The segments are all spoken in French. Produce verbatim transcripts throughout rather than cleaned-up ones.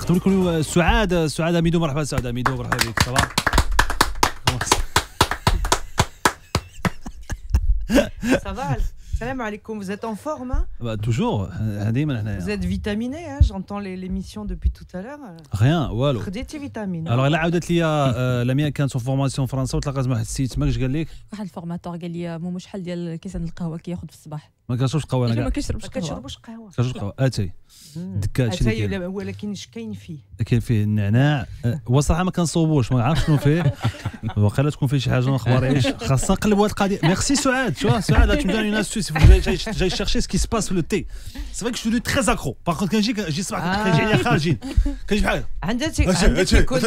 نختم لكم سعاد سعاد اميدو. مرحبا سعاد اميدو، مرحبا بك. صباح Ça va. Salam alaikum, vous êtes en forme hein? Bah toujours, ديما هنايا. Vous êtes vitaminé hein? J'entends l'émission depuis tout à l'heure. Rien, والو. خديتي فيتامين. Alors الا عاودت لي لميا كانت في فورماسيون فرنسا وتلاقات مع واحد السيد تما اش قال لك؟ واحد الفورماتور قال لي مو شحال ديال كيسان القهوه كياخذ في الصباح. ما كنشربش قهوه انا ما كاع. كنشربش ما قهوه. كتشربوش قهوه. كنشرب قهوه اتاي دكا هادشي اللي كاين. ولكن اش كاين فيه؟ كاين فيه النعناع. هو صراحه ما كنصوبوش، ما عرفتش شنو فيه. واقيلا تكون فيه شي حاجه ما اخباريش. خاصنا نقلبوا هذه القضيه. ميرسي سعاد. شو سعاد tu me donnes une astuce. جاي جاي chercher ce qui se passe في le thé. C'est vrai que je suis très accro. Par contre كنجي كنجي صباح كنجي عليا خارجين. كنجي بحال عندك عندك يكون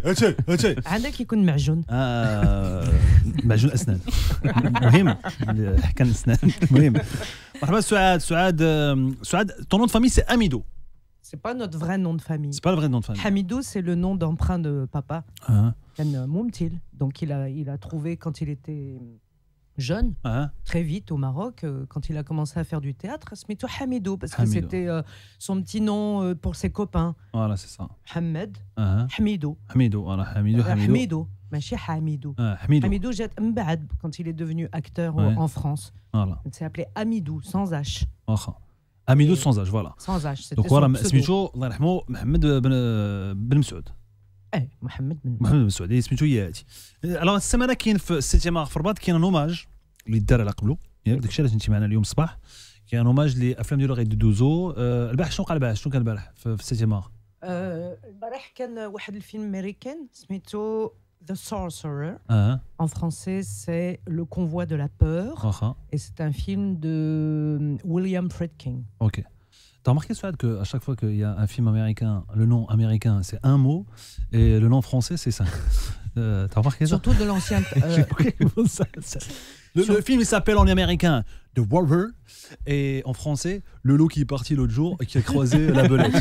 عندك يكون معجون. اه معجون اسنان. مهم حكى الاسنان. المهم مرحبا سعاد. سعاد سعاد ton nom de famille c'est Amidou. C'est pas notre vrai nom de famille. C'est pas le vrai nom de famille. Hamidou, c'est le nom d'emprunt de papa. Ah. Ken Moumtil. Donc il a il a trouvé quand il était jeune, Ah. très vite au Maroc, euh, quand il a commencé à faire du théâtre, se met Hamidou parce Hamidou. que c'était euh, son petit nom euh, pour ses copains. Voilà, c'est ça. Hamed, Ah. Hamidou. Hamidou, voilà, Hamidou, Euh, Hamidou. Hamidou, ماشي Hamidou. Ah, Hamidou. Hamidou jette Mbad quand il est devenu acteur Ouais. en France. Voilà. Il s'est appelé Amidou sans H. واخا. Amidou sans âge, voilà. Sans H, c'était Donc son voilà, pseudo. سميتو الله يرحمه محمد بن بن مسعود. Eh, Mohamed Ben. محمد بن مسعود سميتو ياتي. الوغ السيمانه كاين في السيتيام ارت في الرباط كاين ان اوماج اللي دار على قبله، ياك داكشي علاش انت معنا اليوم الصباح. كاين ان اوماج لافلام ديال لوغيت دو دوزو. البارح شنو قال البارح؟ شنو كان البارح في السيتيام ارت؟ آه، البارح كان واحد الفيلم امريكان سميتو The Sorcerer. اه En français, c'est Le Convoi de la Peur. واخا. Et c'est un film de William Friedkin. Ok. T'as remarqué, Souad, qu'à chaque fois qu'il y a un film américain, le nom américain, c'est un mot, et le nom français, c'est cinq. Euh, T'as remarqué ça? Surtout de l'ancien. euh, Ça, ça- le, le film, il s'appelle en américain The Wolver, et en français, le loup qui est parti l'autre jour et qui a croisé la belette.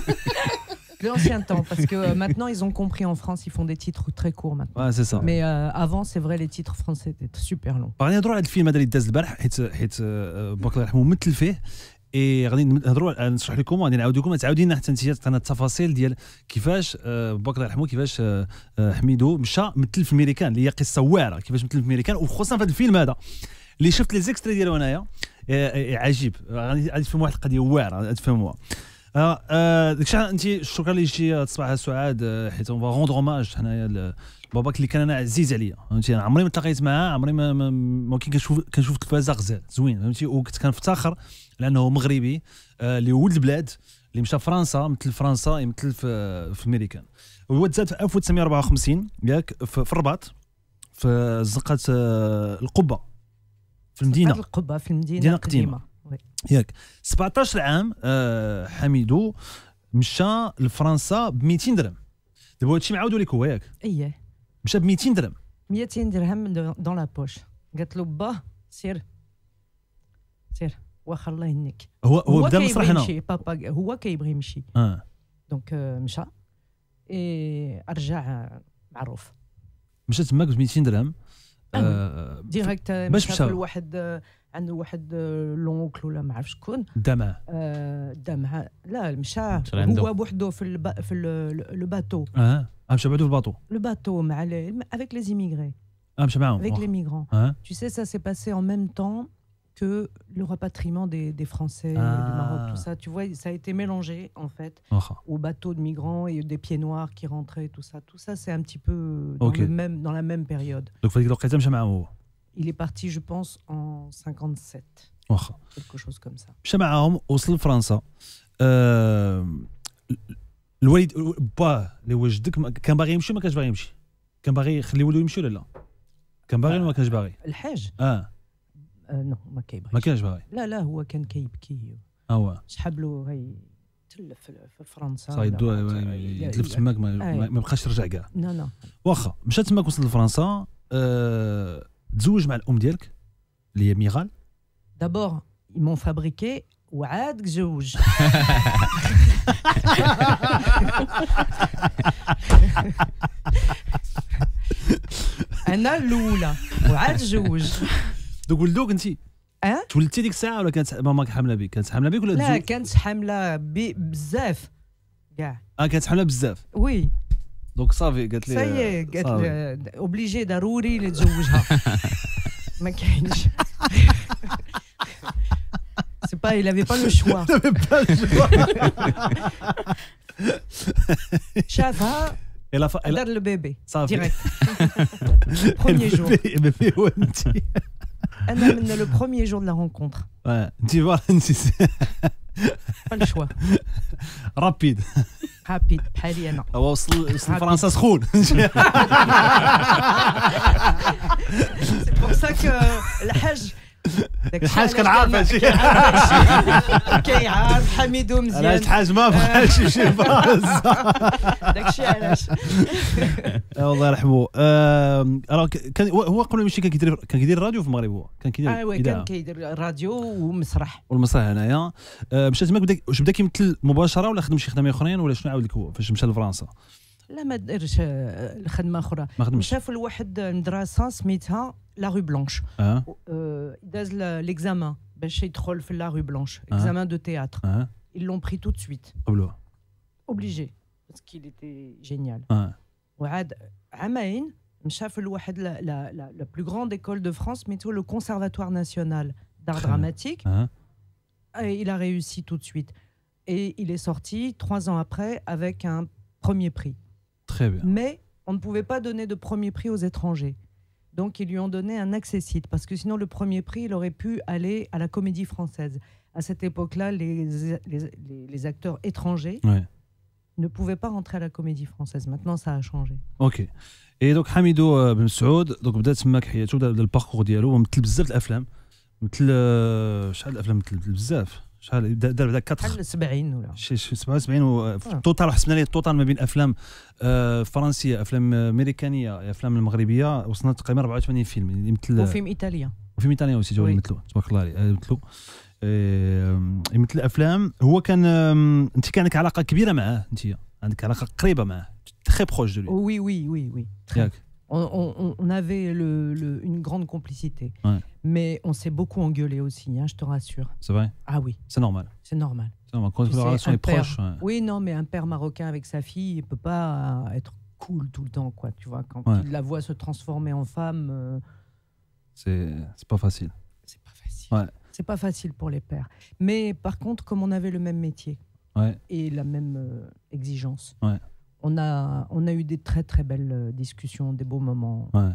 de l'ancien temps, parce que euh, maintenant ils ont compris en France, ils font des titres très courts maintenant. Ouais, c'est ça. Mais euh, avant, c'est vrai, les titres français étaient super longs. غادي نهضروا على الفيلم هذا اللي داز البارح، حيت حيت آه، باك الله يرحمه مثل فيه. اي غادي نهضروا نشرح لكم، غادي نعاود لكم تعاودي لنا حتى انت تعطينا التفاصيل ديال كيفاش آه، باك الله يرحمه كيفاش آه، آه، حميدو مشى مثل في ميريكان، اللي هي قصه واعره كيفاش مثل في ميريكان، وخصوصا في هذا الفيلم هذا اللي شفت لي زيكستري ديالو انايا. آه، آه، عجيب. غادي غادي تفهموا واحد القضيه واعره، غادي تفهموها. آه، آه، داكشي انت شكرا اللي جيتي هاد الصباح سعاد، آه، حيت اون فا روندر اوماج حنايا ل- باباك اللي كان انا عزيز عليا، فهمتي. انا عمري ما تلاقيت معاه، عمري ما ما, ما كي كنشوف كنشوف التلفازه غزال زوين، فهمتي. وكنت كنفتخر لانه مغربي آه، اللي ولد البلاد، اللي مشى فرنسا مثل فرنسا يمثل في في امريكان. هو تزاد في ألف وتسعمية وأربعة وخمسين ياك في, في الرباط، في زنقه آه، القبه في المدينه القبة في المدينة مدينة القديمة. قديمة. ياك سبعطاش عام. آه، حميدو مشى لفرنسا ب مئتين درهم. دابا هادشي معاودو لك هو ياك، ايه مشى ب مئتين درهم. مئتين درهم دون لا بوش. قالت له با سير سير واخا الله يهنيك. هو هو بدا كيبغي المسرح هنا. يمشي، بابا هو كيبغي يمشي. اه دونك آه، مشى اي رجع معروف مشى تماك ب مئتين درهم. آه، ديريكت. باش مشى مشى؟ لواحد آه، عنده واحد آه، لونكل ولا ما عرف شكون. دا معاه. آه، دا مع لا مشى مشى عنده. هو بوحدو في الب... في ال- لو باتو اه آه، مشى بعدو في الباطو. le bateau مع les- avec les immigrés, اه مشى معاهم. avec واخا. les migrants. اه Tu sais, ça s'est passé en même temps que le rapatriement des, des Français Ah. du Maroc, tout ça. Tu vois, ça a été mélangé, en fait, واخا. aux bateaux de migrants et des pieds noirs qui rentraient, tout ça. Tout ça, c'est un petit peu dans, Ok. le même, dans la même période. دونك في هذيك الوقيته مشى معاهم هو. Il est parti, je pense, en cinquante-sept, واخا. quelque chose comme ça. مشى معاهم وصل لفرنسا. آه، الوالد باه اللي هو جدك ما- كان باغي يمشي ما كانش باغي يمشي؟ كان باغي يخلي ولده يمشي ولا لا؟ كان باغي ولا ما كانش باغي؟ الحاج اه آه نو ما كيبغيش. ما كانش باغي. لا لا هو كان كيبكي، ها هو شحال له غي تلف في- في فرنسا. صاي ولا ما- يتلف تماك ما, أي. ما ما بقاش يرجع كاع. نو نو واخا مشى تماك وصل لفرنسا. آه، تزوج مع الام ديالك اللي هي ميغال. D'abord, ils m'ont fabriqué وعاد زوج. أنا الأولى وعاد زوج. دوك ولدوك انت أه؟ تولدتي ديك الساعه ولا كانت ماماك حامله بك؟ كانت حامله بك ولا لا تزوج؟ كانت حاملة ب- بزاف كاع. اه كانت حمله بزاف وي دونك صافي قالت لي ساي قالت صافي. لي اوبليجي ضروري نتزوجها ما كاينش سي با il avait pas le choix شافها الا ف... دار البيبي صافي ديريكت بروميير جور بيبي هو انت انا من لو بروميير جور دو لا رونكونتر انت فوالا انت با لو شوا رابيد رابيد بحالي انا هو وصل وصل فرنسا سخون سي بور سا كو الحاج الحاج كان عارف هادشي كيعرف حميدو مزيان علاش الحاج ما بغاش يمشي لفرنسا داكشي علاش الله يرحمه. راه كان هو قبل ما يمشي كان كيدير كان كيدير الراديو في المغرب هو كان كيدير اه وي كان كيدير راديو ومسرح والمسرح هنايا. مشى تماك بدا واش بدا كيمثل مباشره ولا خدم شي خدمه اخرين ولا شنو عاود لك هو فاش مشى لفرنسا؟ لا ما دارش الخدمه اخرى ما خدمش مشى في واحد مدرسه سميتها لا رو بلانش اه داز ليكزامان باش يدخل في لا رو بلانش آه. اكزامان دو تhéâtre اه ils l'ont pris tout de suite قبلوه obligé parce qu'il était génial اه وعاد عامين مشى في واحد لا لا لا لا plus grande école de France سميتو le conservatoire national d'art dramatique اه et il a réussi tout de suite et il est sorti trois ans après avec un premier prix. Très bien. Mais on ne pouvait pas donner de premier prix aux étrangers. Donc ils lui ont donné un accessible, parce que sinon le premier prix, il aurait pu aller à la Comédie Française. À cette époque-là, les, les, les, les acteurs étrangers ouais. ne pouvaient pas rentrer à la Comédie Française. Maintenant, ça a changé. Ok. Et donc حميدو بن مسعود donc بدا تماك حياته بدا الباركور ديالو مثل بزاف الافلام مثل شحال الافلام مثل بزاف شحال دار بدا شحال سبعين ولا شي سبعة وسبعين وتوتال حسبنا ليه التوتال ما بين افلام فرنسيه افلام امريكانيه افلام المغربيه وصلنا تقريبا أربعة وثمانين فيلم يمثل وفيلم ايطاليا وفيلم ايطاليا وسي جاو يمثلوا تبارك الله عليه يمثلوا يمثل افلام. هو كان انت كان عندك علاقه كبيره معاه انت عندك علاقه قريبه معاه très proche de lui. Oui oui oui oui. On, on, on avait le, le, une grande complicité. Ouais. Mais on s'est beaucoup engueulé aussi, hein, je te rassure. C'est vrai? Ah oui. C'est normal. C'est normal. C'est normal. Quand la relation est proche. Ouais. Oui, non, mais un père marocain avec sa fille, il ne peut pas être cool tout le temps, quoi. Tu vois, quand ouais. il la voit se transformer en femme. Euh... C'est, c'est pas facile. C'est pas facile. Ouais. C'est pas facile pour les pères. Mais par contre, comme on avait le même métier ouais. et la même euh, exigence. Ouais. On a, on a eu des très très belles discussions, des beaux moments. Ouais.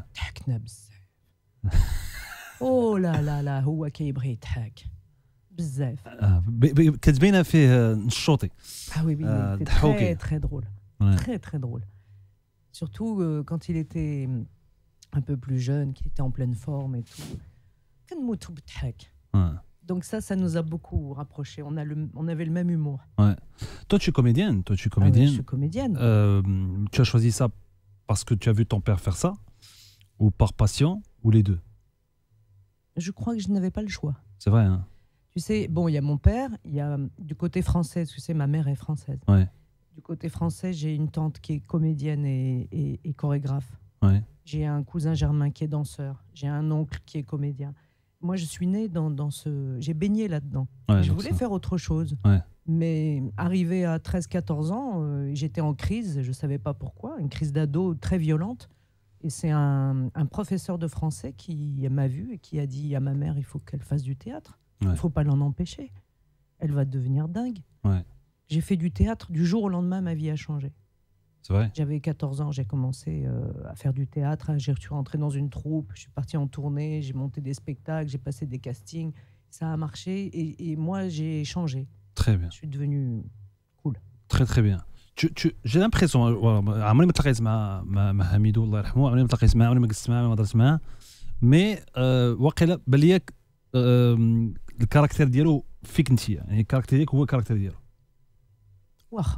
Oh là là là, هو كيبغي يضحك بزاف. كتبينها فيه نشوطي. Ah oui, oui, euh, il était très très drôle. Ouais. Très très drôle. Surtout euh, quand il était un peu plus jeune, qu'il était en pleine forme et tout. كنموتو بالضحك. Donc ça, ça nous a beaucoup rapprochés. On, a le, on avait le même humour. Ouais. Toi, tu es comédienne. Toi, tu es comédienne. Ah oui, je suis comédienne. Euh, tu as choisi ça parce que tu as vu ton père faire ça, ou par passion, ou les deux? Je crois que je n'avais pas le choix. C'est vrai, hein? Tu sais, bon, il y a mon père, il y a du côté français, tu sais, ma mère est française. Ouais. Du côté français, j'ai une tante qui est comédienne et, et, et chorégraphe. Ouais. J'ai un cousin germain qui est danseur. J'ai un oncle qui est comédien. Moi, je suis née dans, dans ce... J'ai baigné là-dedans. Ouais, je voulais ça. faire autre chose. Ouais. Mais arrivé à treize quatorze ans, euh, j'étais en crise, je ne savais pas pourquoi, une crise d'ado très violente. Et c'est un, un professeur de français qui m'a vu et qui a dit à ma mère, il faut qu'elle fasse du théâtre. Il ouais. ne faut pas l'en empêcher. Elle va devenir dingue. Ouais. J'ai fait du théâtre, du jour au lendemain, ma vie a changé. C'est vrai? J'avais quatorze ans, j'ai commencé euh, à faire du théâtre. Je suis rentrée dans une troupe, je suis partie en tournée, j'ai monté des spectacles, j'ai passé des castings. Ça a marché et, et moi, j'ai changé. Très bien. Je suis devenue cool. Très très bien. Tu, tu, j'ai l'impression, عمري ما تلاقيت مع مع حميدو الله يرحمه، عمري ما تلاقيت معاه، عمري ما جلست معاه، ما هضرت معاه، مي واقيلا بان ليا الكاركتير ديالو فيك انت، يعني الكاركتير ديالك هو الكاركتير ديالو. واخا.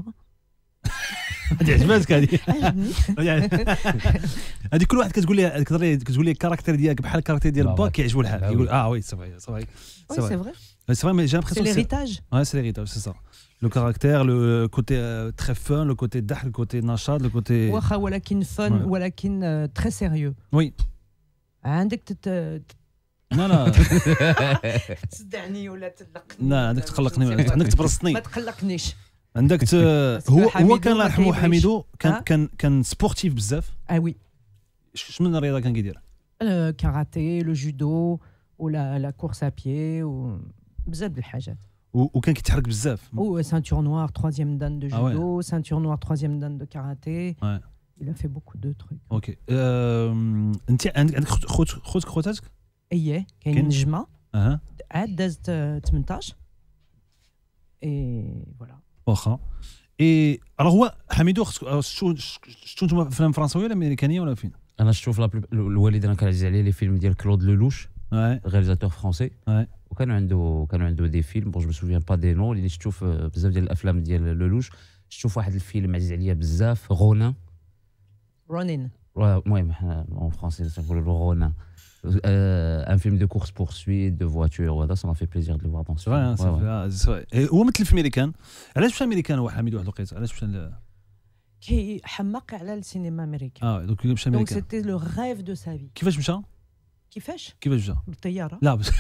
هذه عجباتك هذه؟ عجبني. هذه كل واحد كتقول لي كتقول لي الكاركتير ديالك بحال الكاركتير ديال با كيعجبو الحال، يقول اه وي سي فري سي فري. Oui, c'est vrai. C'est vrai, mais j'ai l'impression c'est l'héritage. Ouais, c'est l'héritage, c'est ça. Le caractère, le côté euh, très fun, le côté dah, le côté nachad, le côté. واخا ولكن fun, ولكن très sérieux. Oui. عندك تت لا لا تصدعني ولا تقلقني. لا عندك تقلقني، عندك تبرصني. ما تقلقنيش. عندك هو هو كان الله يرحمه حميدو كان ها؟ كان كان سبورتيف بزاف. Ah oui, شنو من الرياضه كان كيدير؟ le karaté, le judo ou la, la course à pied ou بزاف د الحاجات. و- وكان كيتحرك بزاف. Ou ceinture noire, troisième dan de Ah ouais. judo, ceinture noire, troisième dan de karaté. Ouais. Il a fait beaucoup de trucs. اوكي أم، انت عندك عندك خت- خوت خوتك خواتاتك؟ ايه كاين كاين؟ نجمه اها عاد دازت ثمنطاش اي فوالا. واخا. اي الوغ هو حميدو خصك- شتو شتو نتوما افلام فرنساويه ولا امريكانيه ولا فين؟ انا شوف لا بلو- الوالد انا كان عزيز عليه لي فيلم ديال كلود لولوش Ouais. رياليزاتور فرونسي Ouais. وكانوا عنده كانوا عنده دي فيلم بون جو مو سوفيان با دي نو اللي شفتو في بزاف ديال الافلام ديال لولوش. شفتو في واحد الفيلم عزيز عليا بزاف غونان رونين. المهم حنا اون فرونسي تنقولوا له غونان ان فيلم دو كورس بورسويت دو فواتور وهذا سا ما في بليزير دو لو فوار دون سي فري سي فري سي فري. هو مثل في امريكان. علاش مشى امريكان هو حميد واحد الوقيته؟ علاش مشى ل- كي حماق على السينما امريكان. اه دوك مشى دونك امريكان. سيتي لو ريف دو سا في. كيفاش مشى؟ كيفاش؟ كيفاش مشى؟ بالطياره. لا بس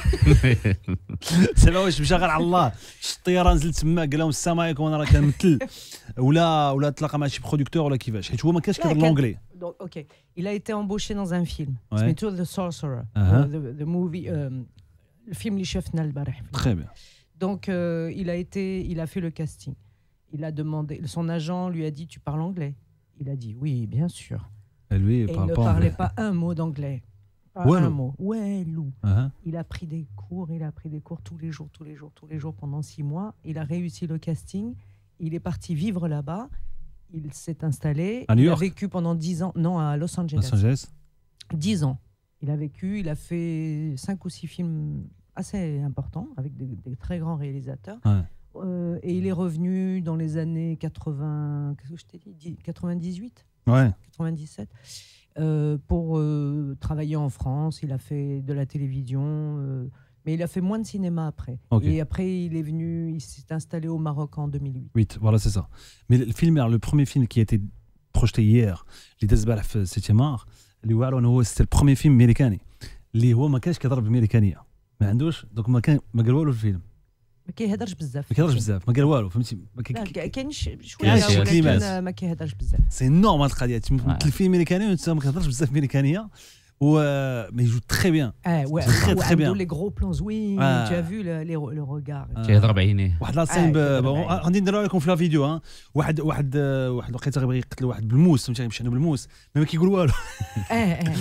سما واش مشى غير على الله. شت الطياره نزل تما قال لهم السلام عليكم انا راه كنمثل ولا ولا تلاقى مع شي برودكتور ولا كيفاش؟ حيت هو ما كانش لا، كيهضر كان- لونجلي. Donc, ok, il a été embauché dans un film. Ouais. سميتو The Sorcerer. Uh-huh. The, the movie. euh, الفيلم اللي شفنا البارح. Très bien. Donc, euh, il a été, il a fait le casting. Il a demandé, son agent lui a dit, tu parles anglais? Il a dit, oui, bien sûr. Et lui, il Et il parle ne pas parlait anglais. pas un mot d'anglais. Pas Ouais, un Lou. mot. Ouais, Lou. Uh-huh. Il a pris des cours, il a pris des cours tous les jours, tous les jours, tous les jours pendant six mois. Il a réussi le casting. Il est parti vivre là-bas. Il s'est installé. À New il York? a vécu pendant dix ans. Non, à Los Angeles. Los Angeles. dix ans. Il a vécu, il a fait cinq ou six films assez importants avec des, des très grands réalisateurs. Ouais. Euh, et il est revenu dans les années quatre-vingts, qu'est-ce que je t'ai dit, dix- quatre-vingt-dix-huit, Ouais. quatre-vingt-dix-sept, euh, pour euh, travailler en France. Il a fait de la télévision, euh, mais il a fait moins de cinéma après. Ok. Et après, il est venu, il s'est installé au Maroc en deux mille huit. huit, voilà, c'est ça. Mais le film, alors, le premier film qui a été projeté hier, اللي داز البارح في septième art, اللي هو أنه هو c'était le premier film امريكاني اللي هو ما كانش كيضرب بالامريكانيه، ما عندوش دوك ما كان ما قال والو في الفيلم، ما كيهضرش بزاف. ما كيهضرش بزاف، ما قال والو، فهمتي؟ ما كي- لا، كي- كاين ش- كاين شويه شي ولكن كلمات. ما كيهضرش بزاف. سي نورم هاد القضيه، تمثل فيلم امريكاني وانت ما كتهضرش بزاف امريكانيه و مي جو تري بيان. Ah ouais, Très, très bien. وعنده les gros plans, oui, Ah. tu as vu le, les- le regard. Ah. كيهضر بعينيه. واحد لا سين آه، كيهضر ب- بعيد. غادي نديرها لكم في لا فيديو ها، واحد واحد واحد الوقيته غيبغي يقتل واحد بالموس، فهمتي؟ يمشي بالموس ما كيقول والو. اه اه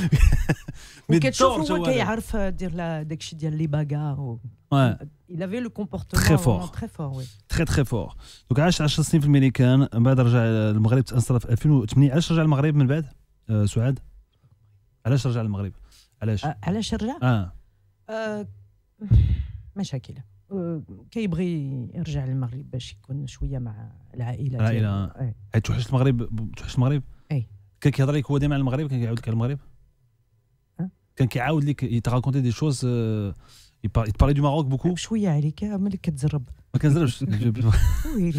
مي وكتشوف الدور هو جا كيعرف دير لا- داكشي ديال لي باغار. Ouais. Il avait le comportement Très vraiment fort. très fort, oui. تري تري فور. دوك عاش عشر سنين في الامريكان، من بعد رجع المغرب، تأثر في ألفين وثمانية. علاش رجع المغرب من بعد؟ آه سعاد علاش رجع المغرب؟ علاش؟ آه، علاش رجع؟ اه آه، مشاكل. آه، كيبغي يرجع للمغرب باش يكون شويه مع العائله. العائلة. ديالو. آه. حيت توحشت المغرب، توحشت المغرب؟ أي. كان كيهضر لك هو ديما على المغرب، كان كيعاود لك على المغرب؟ أه؟ كان كيعاود لك يتراكونتي دي شوز، يتبارلي دو ماروك بوكو؟ شويه عليك ملي كتزرب. ما كنزربش. ويلي.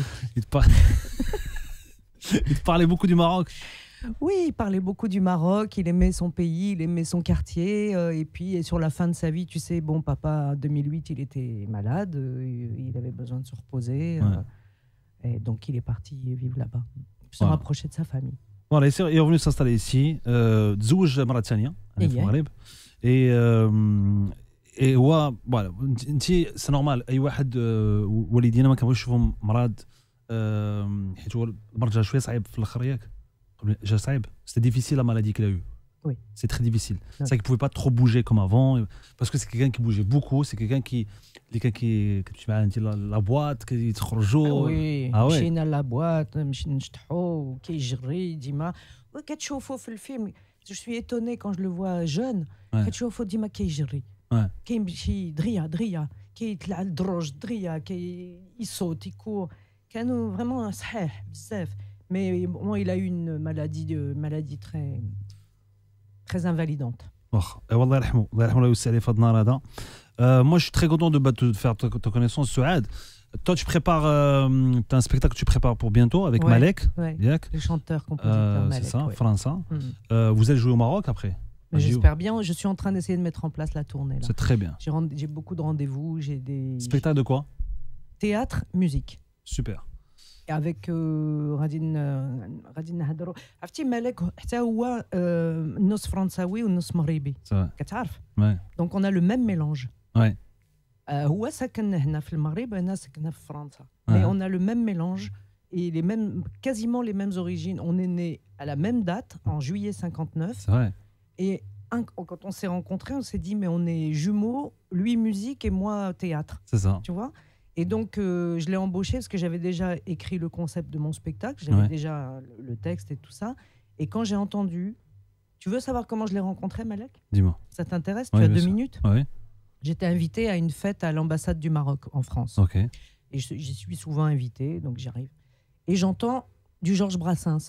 يتبارلي بوكو دو ماروك. Oui, il parlait beaucoup du Maroc, il aimait son pays, il aimait son quartier. euh, et puis, et sur la fin de sa vie, tu sais, bon, papa, en deux mille huit, il était malade, euh, il avait besoin de se reposer. euh, Ouais. et donc, il est parti vivre là-bas, se Ouais. rapprocher de sa famille. Voilà, il est revenu s'installer ici. euh, تزوج مرة ثانية في إيه. المغرب. et euh, et هو فوالا انت سي نورمال اي واحد آه، والدينا ما كنبغيوش يشوفهم مرض، آه، حيت هو المرض جا شويه صعيب في الاخر ياك، قبل- جا صعيب. سيتي ديفيسيل لا مالادي كلا يو. Oui. C'est très difficile. Ouais. C'est vrai qu'il pouvait pas trop bouger comme avant parce que c'est quelqu'un qui bougeait beaucoup, c'est quelqu'un qui quelqu'un qui كتمشي معاه انت لا لا بواط كيتخرجوا. وي آه وي. مشينا لابواط نمشي نشطحو كيجري ديما وكتشوفو في الفيلم. جو سوي ايتوني كون جو لو فوا جون. Ouais. كتشوفو ديما كيجري Ouais. كيمشي دريا دريا كيطلع الدروج دريا كيصوت يكور. كانوا فريمون صحيح بزاف. Mais moi, il a eu une maladie, de, maladie très, très invalidante. واخا والله يرحمه، الله يرحمه، الله يوسع عليه في هذا النهار هذا. Euh, moi, je suis très content de, bah, de faire ta, ta connaissance, Souad. Toi, tu prépares, euh, tu as un spectacle que tu prépares pour bientôt avec Ouais. Malek. Ouais. Diak. Le chanteur, compositeur Euh, Malek. c'est ça, ouais. français. Mm. Euh, vous allez jouer au Maroc après? Mais j'espère bien. Je suis en train d'essayer de mettre en place la tournée. Là. C'est très bien. J'ai, rend- j'ai beaucoup de rendez-vous. J'ai des Spectacle de quoi? théâtre, musique. Super. avec غادي غادي نهضروا عرفتي مالك حتى هو نص فرنساوي ونص مغربي كتعرف دونك اون ا لو ميم ميلونج وي هو ساكن هنا في المغرب انا ساكنه في فرنسا مي اون ا لو ميم ميلونج et les mêmes quasiment les mêmes origines on est né à la même date en juillet cinquante-neuf c'est vrai et un, quand on s'est rencontrés on s'est dit mais on est jumeaux lui musique et moi théâtre c'est ça tu vois. Et donc, euh, je l'ai embauché parce que j'avais déjà écrit le concept de mon spectacle, j'avais ouais. déjà le, le texte et tout ça. Et quand j'ai entendu... Tu veux savoir comment je l'ai rencontré, Malek ? Dis-moi. Ça t'intéresse ? Ouais, tu as deux ça. minutes ? Oui. J'étais invitée à une fête à l'ambassade du Maroc, en France. Ok. Et j'y suis souvent invitée, donc j'arrive. Et j'entends du Georges Brassens.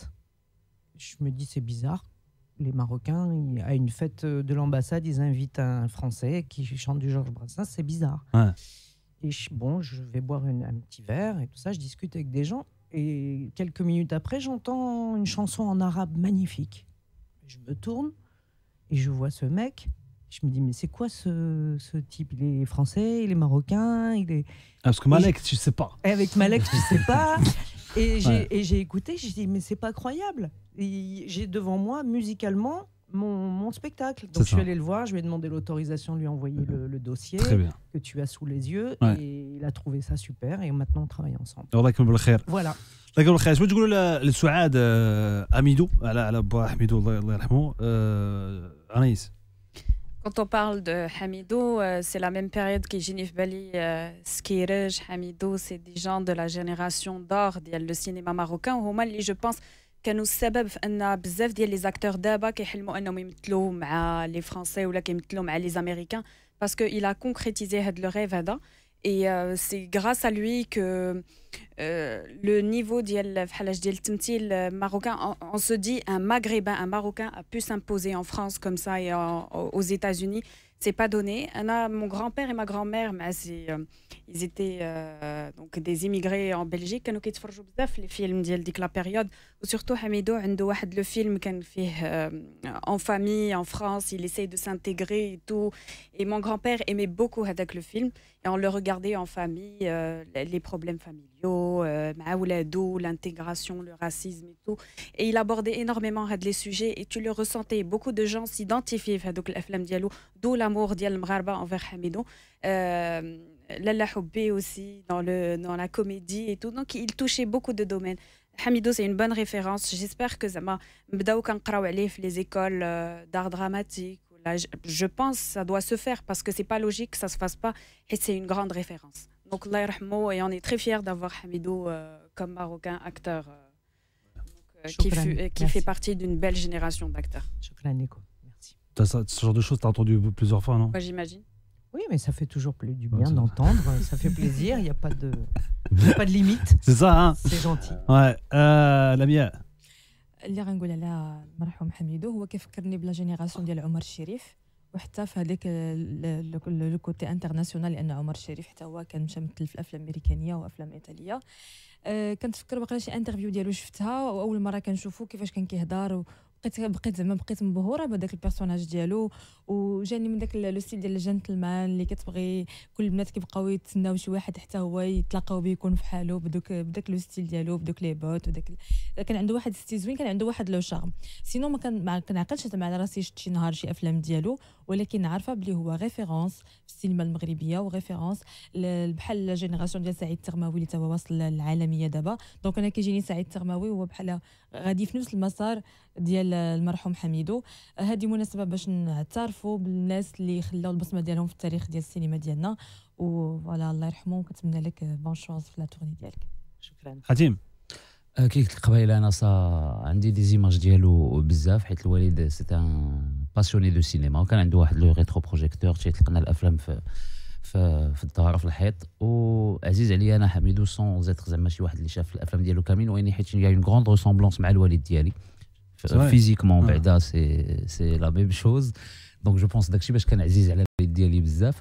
Je me dis, c'est bizarre. Les Marocains, ils, à une fête de l'ambassade, ils invitent un Français qui chante du Georges Brassens. C'est bizarre. Ouais. Et je, bon, je vais boire une, un petit verre et tout ça, je discute avec des gens. Et quelques minutes après, j'entends une chanson en arabe magnifique. Je me tourne et je vois ce mec. Je me dis, mais c'est quoi ce, ce type ? Il est français, il est marocain, il est... Ah, parce que Malek, je... tu sais pas. Et avec Malek, tu sais pas. Et j'ai, ouais. et j'ai écouté, j'ai dit, mais c'est pas croyable. Et j'ai devant moi, musicalement, Mon, mon spectacle. Donc je suis allée le voir, je lui ai demandé l'autorisation de lui envoyer le, le dossier que tu as sous les yeux ouais. et il a trouvé ça super et maintenant on travaille ensemble. الله يكمل بالخير. Voilà. الله يكمل بالخير. شنو تقولوا لسعاد أميدو على على با حميدو الله يرحمه أنيس. Quand on parle de Hamido, euh, c'est la même période que Ginif Bali, Skirej, Hamido, c'est des gens de la génération d'or du cinéma marocain. هما اللي je pense كانوا السبب في ان بزاف ديال لي زاكتور دابا كيحلموا انهم يمثلوا مع لي فرنسي ولا كيمثلوا مع لي امريكان باسكو il a concrétisé هاد لو ريف هذا et euh, c'est grâce à lui que euh, le niveau ديال بحال ديال التمثيل marocain on, on se dit un maghrébin un marocain a pu s'imposer en France comme ça et en, aux États-Unis c'est pas donné. Anna, mon grand-père et ma grand-mère, euh, ils étaient euh, donc des immigrés en Belgique. Ils ont vu les films de la période. Ou surtout, Hamido, il y a le film qui fait euh, en famille, en France. Il essaye de s'intégrer et tout. Et mon grand-père aimait beaucoup avec le film. Et on le regardait en famille, euh, les problèmes familiaux, euh, l'intégration, le racisme et tout. Et il abordait énormément les sujets. Et tu le ressentais. Beaucoup de gens s'identifiaient avec le film Diallo, d'où l'amour d'Yal Mgharba envers Hamido. Euh, Lalla Hobbi aussi, dans, le, dans la comédie et tout. Donc, il touchait beaucoup de domaines. Hamido, c'est une bonne référence. J'espère que ça m'a... les écoles d'art dramatique. Là, je pense que ça doit se faire parce que c'est pas logique que ça se fasse pas et c'est une grande référence. Donc, Allah yarhamou, et on est très fiers d'avoir Hamido euh, comme marocain acteur euh, donc, euh, qui, fut, euh, qui fait partie d'une belle génération d'acteurs. Shukran, Nico. Merci. Ce genre de choses, tu as entendu plusieurs fois, non ? Moi, j'imagine. Oui, mais ça fait toujours du bien ouais, d'entendre. Ça fait plaisir. Il n'y a pas de, y a pas de limite. C'est ça, hein ? C'est gentil. Ouais. Euh, Lamia. اللي غنقول على المرحوم حميدو هو كيفكرني بلا جينيراسيون ديال عمر الشريف وحتى في هذاك لو كوتي انترناسيونال لان عمر الشريف حتى هو كان مشى مثل في افلام امريكانيه وافلام ايطاليه أه كنتفكر باقي شي انترفيو ديالو شفتها واول مره كنشوفو كيفاش كان كيهضر بقيت بقيت زعما بقيت مبهوره بهذاك البيرسوناج ديالو وجاني من داك لو ستيل ديال الجنتلمان اللي كتبغي كل البنات كيبقاو يتسناو شي واحد حتى هو يتلاقاو به يكون في حاله بدوك بداك لو ستيل ديالو بدوك لي بوت وداك كان عنده واحد ستيل زوين كان عنده واحد لو شارم سينو ما كان ما كنعقلش زعما على راسي شفت شي نهار شي افلام ديالو ولكن عارفه بلي هو ريفيرونس في السينما المغربيه وريفيرونس بحال لا جينيراسيون ديال سعيد الترماوي اللي تا هو واصل للعالميه دابا دونك انا كيجيني سعيد الترماوي هو بحال غادي في نفس المسار ديال المرحوم حميدو هذه مناسبه باش نعترفوا بالناس اللي خلاو البصمه ديالهم في التاريخ ديال السينما ديالنا وفوالا الله يرحمه وكنتمنى لك بون شونس في لا تورني ديالك شكرا حتيم كي قلت قبيله انا صا عندي دي زيماج ديالو بزاف حيت الوالد سي ان باسيوني دو سينما وكان عنده واحد لو ريترو بروجيكتور تيطلقنا الافلام في في في الدار في الحيط وعزيز عليا انا حميدو سون زيتر زعما شي واحد اللي شاف الافلام ديالو كاملين وين حيت يا اون غروند ريسومبلونس مع الوالد ديالي فيزيكمون بعدا سي سي لا ميم شوز دونك جو بونس داكشي باش كان عزيز على الوالد ديالي بزاف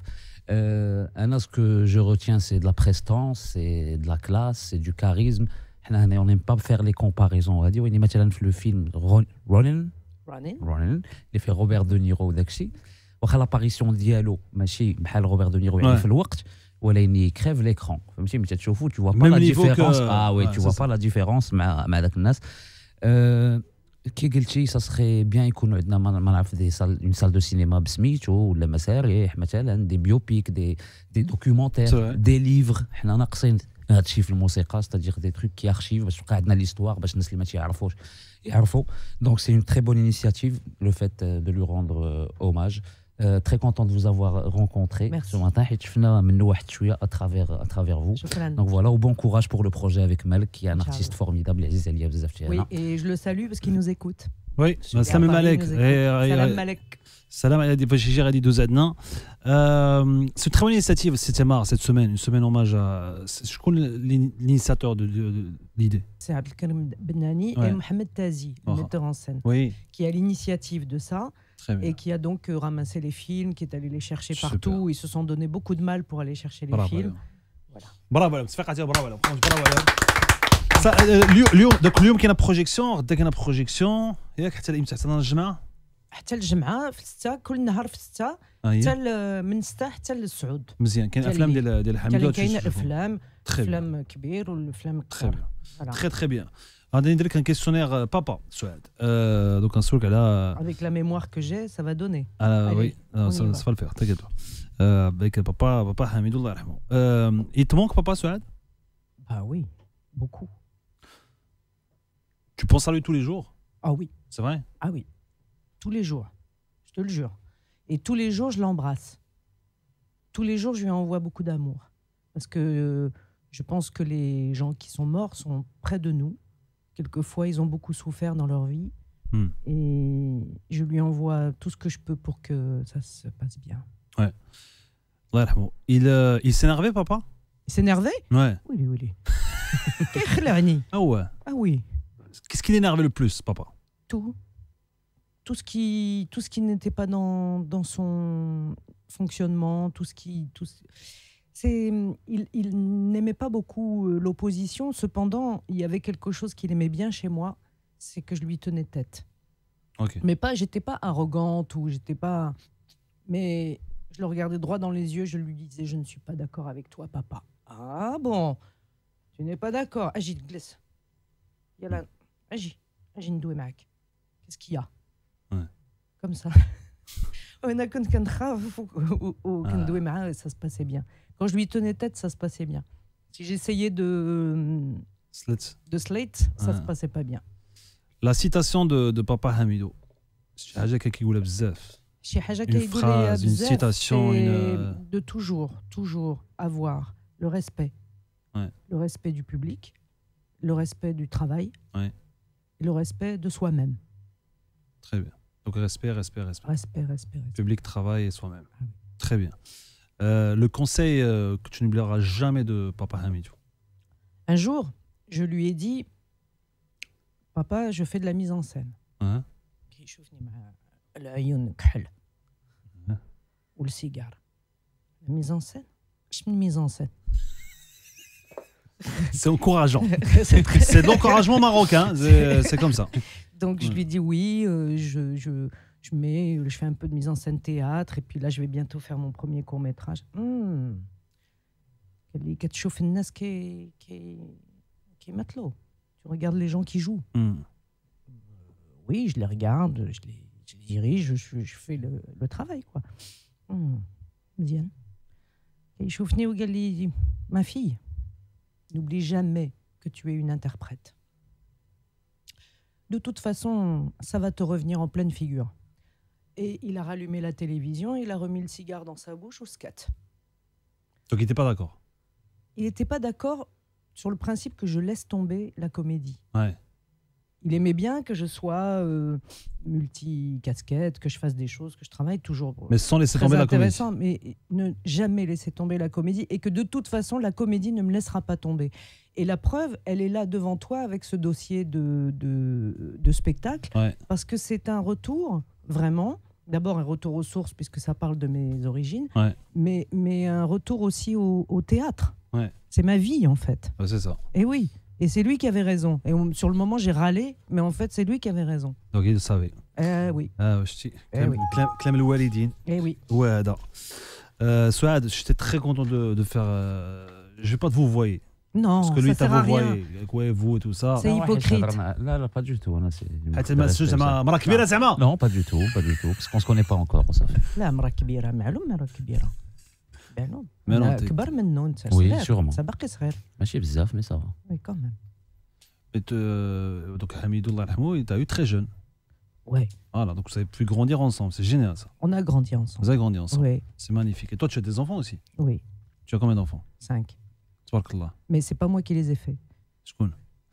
انا سكو جو روتيان سي دو لا بريستونس سي دو لا كلاس سي دو كاريزم حنا هنا اون نيم با فير لي كومباريزون هادي وين مثلا في لو فيلم رونين رونين رونين اللي فيه روبرت دو نيرو وداكشي واخا لاباريسيون ديالو ماشي بحال روبرت دو نيرو يعني في الوقت ولكن il crève l'écran فهمتي ملي تشوفو tu vois pas Même la niveau différence que- ah oui ouais, tu c'est vois ça. pas la différence مع مع داك الناس Euh, كي قلتي ça serait bien يكون عندنا ما ما نعرف دي سال une salle de cinéma بسميتو ولا مسارح مثلا دي بيوبيك دي دي C'est documentaires vrai. دي ليفر حنا ناقصين هذا الشيء في الموسيقى ستادير دي تروك كي ارشيف باش تبقى عندنا ليستوار باش الناس اللي ما تيعرفوش يعرفوا donc c'est une très bonne initiative le fait euh, de lui rendre euh, hommage. Euh, très content de vous avoir rencontré Merci. ce matin حيت شفنا منه واحد شويه à travers à travers vous. شكراً. Donc voilà, au bon courage pour le projet avec Mel qui est un Inch'Allah. artiste formidable عزيز عليا بزاف Oui, تيانا. et je le salue parce qu'il nous écoute. Oui, Super. salam Paris alek. nous écoute. Eh, eh, Salam eh, Malek. Salam alek فاش يجي غادي يدوز عندنا. Euh, C'est une très bonne initiative, c'est Tamar, cette semaine, une semaine hommage à. Je connais l'initiateur de, de, de l'idée. C'est Abdelkarim Benani Ouais. et Mohamed Tazi, le Oh. metteur en scène, Oui, qui a l'initiative de ça très bien. et qui a donc euh, ramassé les films, qui est allé les chercher Super. partout. Ils se sont donné beaucoup de mal pour aller chercher les برافو films. عليهم. Voilà. برافو عليهم صفيق عطيه برافو عليهم برافو عليهم. صا- اليوم اليوم داك اليوم كاينه بروجيكسيون غدا كاينه بروجيكسيون ياك حتى الامتى حتى الجمعه حتى الجمعة في ستة كل نهار في ستة ها هي حتى ال- من ستة حتى للسعود. مزيان كاين حتى افلام اللي- ديال ديال حميدو كاين كاين افلام تري بيان افلام كبير والافلام تري كبار. بيان Voilà. تري تري بيان غادي ندير لك ان كيسيونير بابا سعاد آه، دوك نسولك على Avec la mémoire que j'ai, ça va donner. على Allez, وي on y سا va. سا الفير تاكد بك بابا بابا حميدو الله يرحمه آه، يتمونك بابا سعاد Ah oui, beaucoup. tu penses à lui tous les jours Ah oui, c'est vrai ah oui, tous les jours, je te le jure. Et tous les jours, je l'embrasse. Tous les jours, je lui envoie beaucoup d'amour. Parce que euh, je pense que les gens qui sont morts sont près de nous. Quelquefois, ils ont beaucoup souffert dans leur vie. Hmm. Et je lui envoie tout ce que je peux pour que ça se passe bien. الله يرحمه il euh, il s'énervait papa Il s'énervait ouais Oui, oui, oui. كيخلعني. ah ouais Ah oui, qu'est-ce qui l'énervait le plus papa tout. Tout ce qui, tout ce qui n'était pas dans, dans son fonctionnement, tout ce qui... Tout ce- c'est, il il n'aimait pas beaucoup euh, l'opposition. Cependant, il y avait quelque chose qu'il aimait bien chez moi, c'est que je lui tenais tête. ok Mais pas, j'étais pas arrogante ou j'étais pas... Mais je le regardais droit dans les yeux, je lui disais, je ne suis pas d'accord avec toi, papa. Ah bon, tu n'es pas d'accord. Agis, glisse. Yalla, agis. Agis, ndoué معك. Qu'est-ce qu'il y a Ouais. Comme ça. وانا كنت كنخاف و- و- وكندوي معاه et ça se passait bien. Quand je lui tenais tête, ça se passait bien. Si j'essayais de, Slits. de slate, ça Ah. se passait pas bien. La citation de, de Papa Hamido. شي حاجه كيقولها بزاف. شي حاجة Une كيقول لي phrase, une بزاف، citation, c'est une- de toujours, toujours avoir le respect. Ouais. Le respect du public, le respect du travail, Ouais. et le respect de soi-même. Très bien. Donc respect, respect, respect. Respect, respect, respect. Public, travail et soi-même. Ah oui. Très bien. Euh, le conseil euh, que tu n'oublieras jamais de Papa Hamidou. Un jour, je lui ai dit, papa, je fais de la mise en scène. Hein كيشوفني مع العيون كحل أه. والسيجار. La mise en scène اش من mise en scène C'est encourageant. C'est très- C'est de l'encouragement marocain. C'est c'est comme ça. Donc je Ouais. lui dis oui, euh, je, je, je, mets, je fais un peu de mise en scène théâtre et puis là je vais bientôt faire mon premier court métrage. Hmm. قال لي كتشوف الناس كي كي كيمثلوا. Tu regardes les gens qui jouent. Hmm. Oui, je les regarde, je les, je les dirige, je, je fais le, le travail quoi. Hmm. مزيان. كيشوفني وقال لي ma fille, n'oublie jamais que tu es une interprète. De toute façon, ça va te revenir en pleine figure. Et il a rallumé la télévision, il a remis le cigare dans sa bouche au scat. Donc il n'était pas d'accord. Il n'était pas d'accord sur le principe que je laisse tomber la comédie. Ouais. Il aimait bien que je sois euh, multi-casquette, que je fasse des choses, que je travaille toujours. Mais sans laisser Très tomber la comédie. intéressant, mais ne jamais laisser tomber la comédie et que de toute façon, la comédie ne me laissera pas tomber. Et la preuve, elle est là devant toi avec ce dossier de, de, de spectacle, Ouais. parce que c'est un retour, vraiment, d'abord un retour aux sources, puisque ça parle de mes origines, Ouais. mais, mais un retour aussi au, au théâtre. Ouais. C'est ma vie, en fait. Ouais, c'est ça. Et oui, et c'est lui qui avait raison. Et on- sur le moment, j'ai râlé, mais en fait, c'est lui qui avait raison. Donc il le savait. Euh, oui, Ah, je dis. Eh oui. كلام الوالدين et oui. هو هذا. Euh, Souad, j'étais très content de, de faire. Euh, je vais pas te vous voyer. Non, parce que lui, ça t'as sert à vous rien. voyez, ouais, vous et tout ça. C'est hypocrite. Là, là, pas du tout. Là, c'est. حتى ما سوش زعما مرا كبيرة زعما. Non, pas du tout, pas du tout, parce qu'on se connaît pas encore, ça fait. لا مرا كبيرة معلوم مرا كبيرة. معلوم. Mais non, أنا t'es- كبر منه أنت Oui, صغير. sûrement. Ça باقي صغير. ماشي بزاف, mais ça va. Oui, quand même. Et te- donc Hamidou Allah yarhamou, il t'a eu très jeune. Ouais. Voilà, donc vous avez pu grandir ensemble. C'est génial ça. On a grandi ensemble. Vous avez grandi ensemble. Oui, C'est magnifique. Et toi, tu as des enfants aussi. oui. Tu as combien d'enfants? Cinq. Tabarakallah. Mais c'est pas moi qui les ai faits. Shkoun.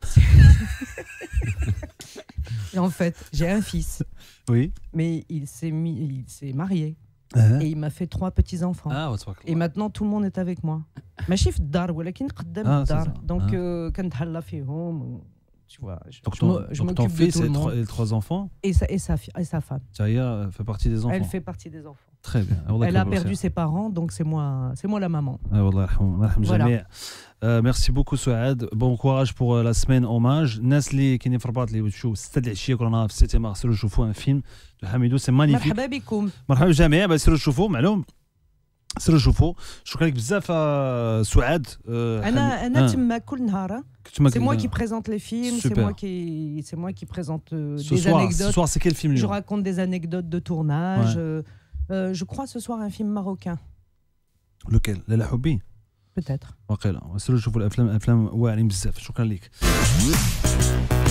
Et en fait, j'ai un fils, Oui. mais il s'est mis, il s'est marié Hein? et il m'a fait trois petits enfants. Ah, ouais, tabarakallah. Et maintenant tout le monde est avec moi. ماشي في الدار ولكن قدام Ah, c'est الدار. ça. Donc Ah. euh, كنتهلا فيهم. Tu vois, je, Donc je ton, me- je donc ton m'occupe de fils tout et le trois, monde. et trois enfants, Et sa, et, sa, fi- et sa femme. Tchaya fait partie des enfants. Elle fait partie des enfants. Très bien. Allah Elle a yakbir perdu khair. ses parents, donc c'est moi, c'est moi la maman. Ah, wallah yarhamou, Allah yarham Voilà. jami'. Euh, merci beaucoup Souad. Bon courage pour euh, la semaine hommage. الناس اللي كاينين في الرباط اللي وتشوف ستة العشية كلنا في ستة مارس سيروا شوفوا un film de Hamidou, c'est magnifique. مرحبا بكم. مرحبا بالجميع. bah, سيروا شوفوا معلوم. سيروا شوفوا. شكرا لك بزاف آه، سعاد. آه، أنا حمي- أنا آه. تما كل نهار. Que tu m'as- C'est moi qui présente les films, c'est Super. moi qui, c'est moi qui présente euh, Ce des soir, ce anecdotes. soir, c'est quel film Je Lyon raconte des anecdotes de tournage. Ouais. euh, euh, je crois ce soir un film marocain, Lequel لالا حبي peut-être. واقيلا سيروا شوفوا الافلام افلام واعرين بزاف. شكرا لك.